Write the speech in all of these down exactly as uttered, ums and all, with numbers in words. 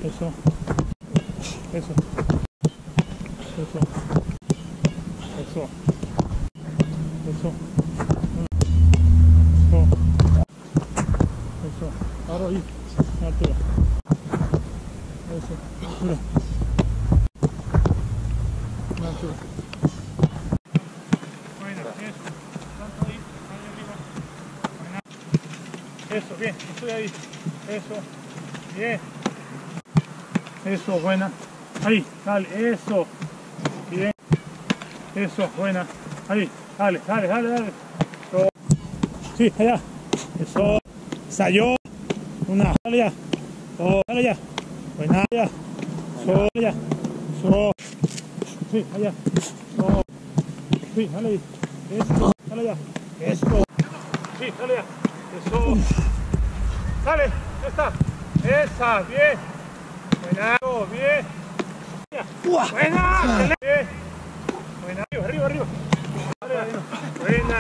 Eso. Eso. Eso. Eso. Eso. Eso. Eso. Ahora ahí. Altura. Eso. Altura. Altura. Bueno, eso. Tanto ahí. Ahí arriba. Bueno. Eso, bien. Estoy ahí. Eso. Bien. Eso, buena. Ahí, dale, eso. Bien. Eso, buena. Ahí, dale, dale, dale, dale. Eso. Sí, allá. Eso. Ensayó. Una. Dale ya. Oh, dale ya. Buena, allá. Eso, allá. Eso. Sí, allá. Eso. Sí, dale ahí. Eso. Dale ya. Eso. Sí, dale ya. Eso. Dale, ya está. Esa, bien. Buena, bien. Buena, excelente. Bien. Buena, arriba, arriba. Buena.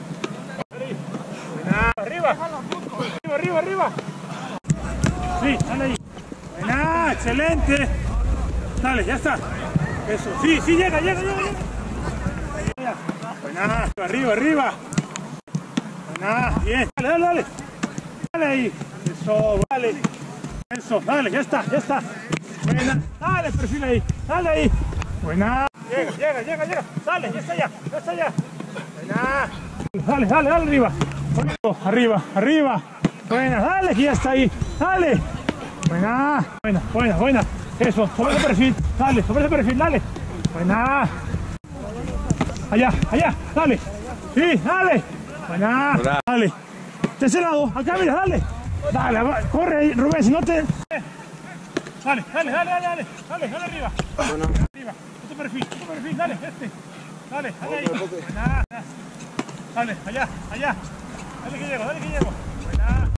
Buena, arriba. Arriba, arriba, arriba. Sí, dale ahí. Buena, excelente. Dale, ya está. Eso, sí, sí, llega, llega, llega, llega. Buena, arriba, arriba. Buena, bien. Dale, dale, dale. Dale ahí. Eso, vale. Eso, dale, ya está, ya está. Buena, dale, perfil ahí, dale ahí. Buena. Llega, llega, llega, llega. Dale, ya está allá, ya está allá. Buena. Dale, dale, dale arriba. Arriba, arriba. Buena, dale, que ya está ahí. Dale. Buena, buena, buena, buena. Eso, sobre ese perfil, dale, sobre ese perfil, dale. Buena. Allá, allá, dale. Sí, dale. Buena. Dale. De ese lado, acá mira, dale. Dale, corre ahí, Rubén, si no te... Dale, dale, dale, dale, dale, dale, dale arriba. Bueno. Arriba, este perfil, este perfil, dale, este. Dale, dale ahí. Buena. Dale, allá, allá. Dale que llego, dale que llego. Buena.